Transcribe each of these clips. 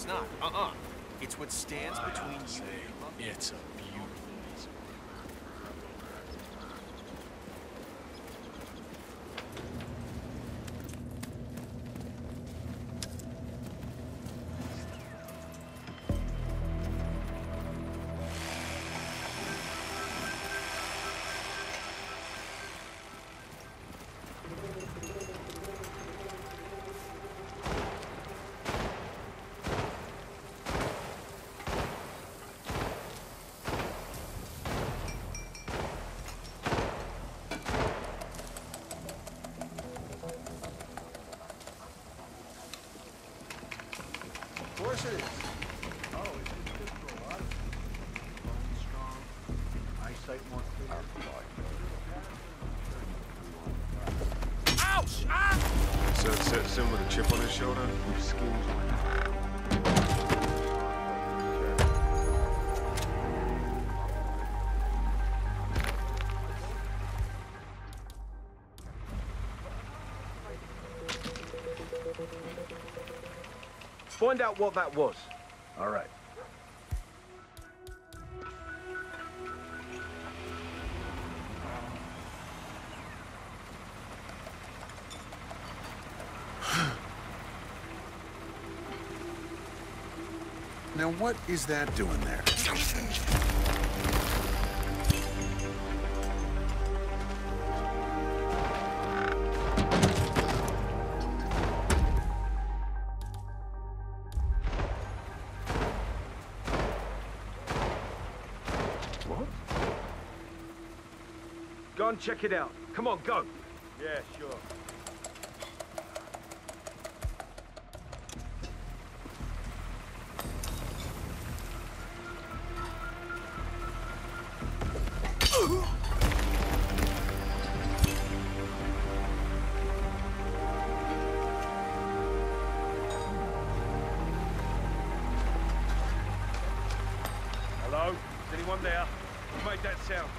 not. It's what stands between you and your love. It's a beautiful piece of Of course it is. Oh, it's good for a lot of things. Bone strong, eyesight more clear. Ouch! Ah! So it's him with a chip on his shoulder? Your skin's on. Find out what that was. All right. Now what is that doing there? What? Go and check it out. Come on, go. Yeah, sure. Hello? Is anyone there? Who made that sound?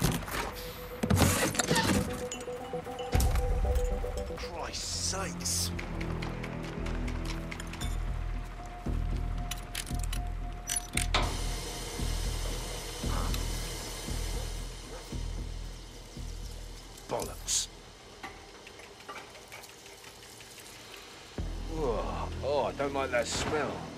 Christ's sakes. Bollocks. Oh, I don't like that smell.